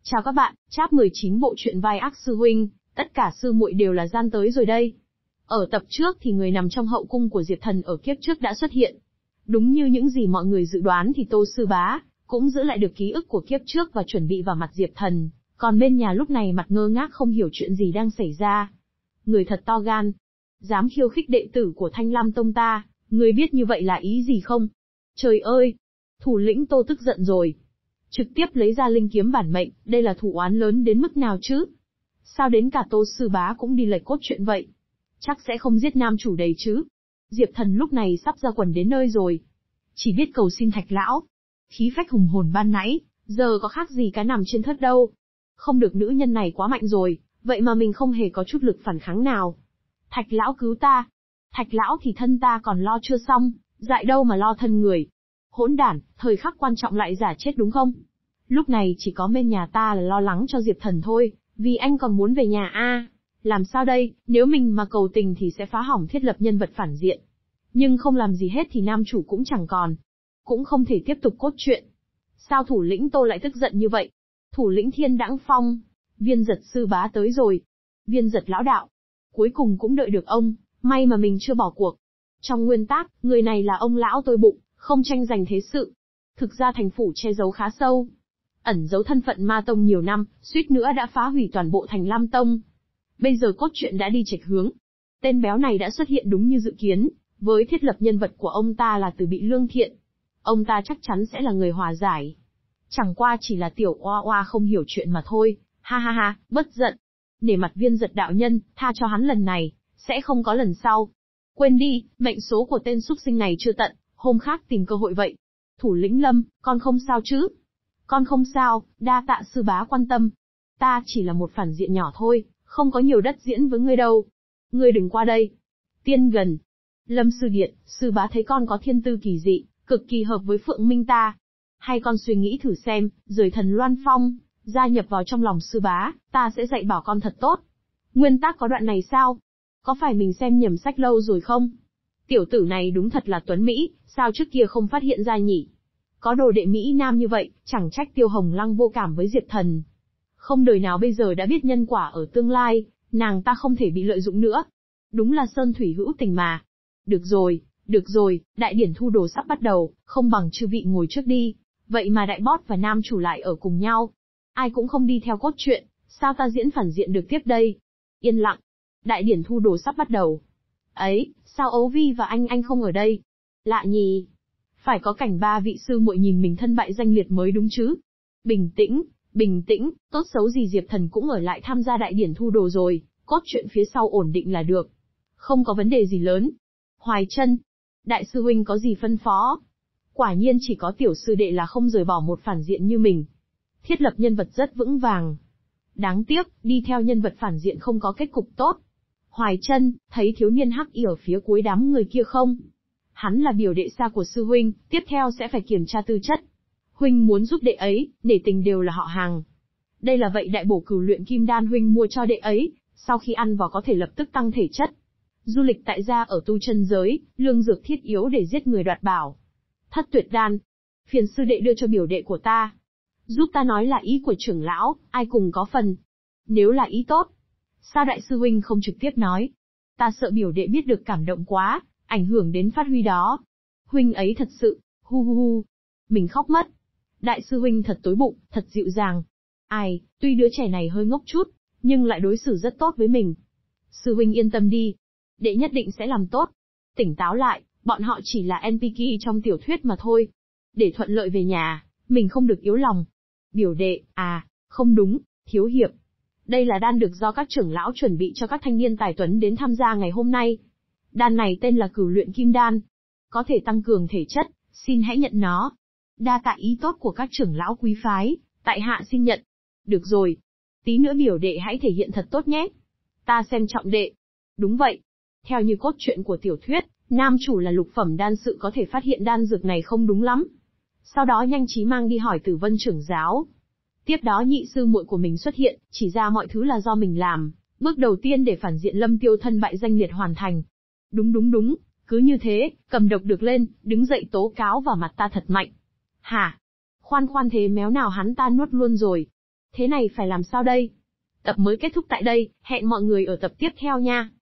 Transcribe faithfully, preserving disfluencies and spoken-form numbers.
Chào các bạn, chap mười chín bộ truyện vai ác sư huynh, tất cả sư muội đều là gian tới rồi đây. Ở tập trước thì người nằm trong hậu cung của Diệp Thần ở kiếp trước đã xuất hiện. Đúng như những gì mọi người dự đoán thì Tô Sư Bá cũng giữ lại được ký ức của kiếp trước và chuẩn bị vào mặt Diệp Thần, còn bên nhà lúc này mặt ngơ ngác không hiểu chuyện gì đang xảy ra. Người thật to gan, dám khiêu khích đệ tử của Thanh Lam Tông ta, người biết như vậy là ý gì không? Trời ơi, thủ lĩnh Tô tức giận rồi. Trực tiếp lấy ra linh kiếm bản mệnh, đây là thủ oán lớn đến mức nào chứ? Sao đến cả Tô Sư Bá cũng đi lệch cốt truyện vậy? Chắc sẽ không giết nam chủ đầy chứ? Diệp Thần lúc này sắp ra quần đến nơi rồi. Chỉ biết cầu xin Thạch Lão. Khí phách hùng hồn ban nãy, giờ có khác gì cá nằm trên thớt đâu. Không được, nữ nhân này quá mạnh rồi, vậy mà mình không hề có chút lực phản kháng nào. Thạch Lão cứu ta. Thạch Lão thì thân ta còn lo chưa xong, dại đâu mà lo thân người. Hỗn đản, thời khắc quan trọng lại giả chết đúng không? Lúc này chỉ có bên nhà ta là lo lắng cho Diệp Thần thôi, vì anh còn muốn về nhà a. Làm sao đây, nếu mình mà cầu tình thì sẽ phá hỏng thiết lập nhân vật phản diện. Nhưng không làm gì hết thì nam chủ cũng chẳng còn. Cũng không thể tiếp tục cốt truyện. Sao thủ lĩnh Tô lại tức giận như vậy? Thủ lĩnh Thiên Đãng Phong, Viên Giật Sư Bá tới rồi. Viên Giật lão đạo. Cuối cùng cũng đợi được ông, may mà mình chưa bỏ cuộc. Trong nguyên tắc, người này là ông lão tôi bụng, không tranh giành thế sự. Thực ra thành phủ che giấu khá sâu. Ẩn giấu thân phận ma tông nhiều năm, suýt nữa đã phá hủy toàn bộ thành Lam Tông. Bây giờ cốt truyện đã đi chệch hướng. Tên béo này đã xuất hiện đúng như dự kiến, với thiết lập nhân vật của ông ta là Từ Bị lương thiện. Ông ta chắc chắn sẽ là người hòa giải. Chẳng qua chỉ là tiểu oa oa không hiểu chuyện mà thôi, ha ha ha, bất giận. Nể mặt Viên Giật đạo nhân, tha cho hắn lần này, sẽ không có lần sau. Quên đi, mệnh số của tên súc sinh này chưa tận, hôm khác tìm cơ hội vậy. Thủ lĩnh Lâm, con không sao chứ? Con không sao, đa tạ sư bá quan tâm. Ta chỉ là một phản diện nhỏ thôi, không có nhiều đất diễn với ngươi đâu. Ngươi đừng qua đây. Tiên gần. Lâm sư điện, sư bá thấy con có thiên tư kỳ dị, cực kỳ hợp với Phượng Minh ta. Hay con suy nghĩ thử xem, rời thần Loan Phong, gia nhập vào trong lòng sư bá, ta sẽ dạy bảo con thật tốt. Nguyên tắc có đoạn này sao? Có phải mình xem nhầm sách lâu rồi không? Tiểu tử này đúng thật là tuấn Mỹ, sao trước kia không phát hiện ra nhỉ? Có đồ đệ Mỹ Nam như vậy, chẳng trách Tiêu Hồng Lăng vô cảm với Diệp Thần. Không đời nào bây giờ đã biết nhân quả ở tương lai, nàng ta không thể bị lợi dụng nữa. Đúng là sơn thủy hữu tình mà. Được rồi, được rồi, đại điển thu đồ sắp bắt đầu, không bằng chư vị ngồi trước đi. Vậy mà đại bót và nam chủ lại ở cùng nhau. Ai cũng không đi theo cốt truyện, sao ta diễn phản diện được tiếp đây? Yên lặng. Đại điển thu đồ sắp bắt đầu. Ấy, sao Ấu Vi và anh anh không ở đây? Lạ nhỉ? Phải có cảnh ba vị sư muội nhìn mình thân bại danh liệt mới đúng chứ. Bình tĩnh, bình tĩnh, tốt xấu gì Diệp Thần cũng ở lại tham gia đại điển thu đồ rồi, cốt truyện phía sau ổn định là được. Không có vấn đề gì lớn. Hoài Chân, đại sư huynh có gì phân phó? Quả nhiên chỉ có tiểu sư đệ là không rời bỏ một phản diện như mình. Thiết lập nhân vật rất vững vàng. Đáng tiếc, đi theo nhân vật phản diện không có kết cục tốt. Hoài Chân, thấy thiếu niên hắc y ở phía cuối đám người kia không? Hắn là biểu đệ xa của sư huynh, tiếp theo sẽ phải kiểm tra tư chất. Huynh muốn giúp đệ ấy, nể tình đều là họ hàng. Đây là vậy đại bổ cửu luyện kim đan huynh mua cho đệ ấy, sau khi ăn vào có thể lập tức tăng thể chất. Du lịch tại gia ở tu chân giới, lương dược thiết yếu để giết người đoạt bảo. Thất tuyệt đan, phiền sư đệ đưa cho biểu đệ của ta. Giúp ta nói là ý của trưởng lão, ai cùng có phần. Nếu là ý tốt, sao đại sư huynh không trực tiếp nói? Ta sợ biểu đệ biết được cảm động quá, ảnh hưởng đến phát huy đó. Huynh ấy thật sự, hu hu hu. Mình khóc mất. Đại sư huynh thật tối bụng, thật dịu dàng. Ai, tuy đứa trẻ này hơi ngốc chút, nhưng lại đối xử rất tốt với mình. Sư huynh yên tâm đi. Đệ nhất định sẽ làm tốt. Tỉnh táo lại, bọn họ chỉ là en pê ca trong tiểu thuyết mà thôi. Để thuận lợi về nhà, mình không được yếu lòng. Biểu đệ, à, không đúng, thiếu hiệp. Đây là đan được do các trưởng lão chuẩn bị cho các thanh niên tài tuấn đến tham gia ngày hôm nay. Đan này tên là cửu luyện kim đan. Có thể tăng cường thể chất, xin hãy nhận nó. Đa tạ ý tốt của các trưởng lão quý phái, tại hạ xin nhận. Được rồi. Tí nữa biểu đệ hãy thể hiện thật tốt nhé. Ta xem trọng đệ. Đúng vậy. Theo như cốt truyện của tiểu thuyết, nam chủ là lục phẩm đan sự có thể phát hiện đan dược này không đúng lắm. Sau đó nhanh trí mang đi hỏi Tử Vân trưởng giáo. Tiếp đó nhị sư muội của mình xuất hiện, chỉ ra mọi thứ là do mình làm. Bước đầu tiên để phản diện Lâm Tiêu thân bại danh liệt hoàn thành. Đúng đúng đúng, cứ như thế, cầm độc được lên, đứng dậy tố cáo vào mặt ta thật mạnh. Hả? Khoan khoan thế méo nào hắn ta nuốt luôn rồi. Thế này phải làm sao đây? Tập mới kết thúc tại đây, hẹn mọi người ở tập tiếp theo nha.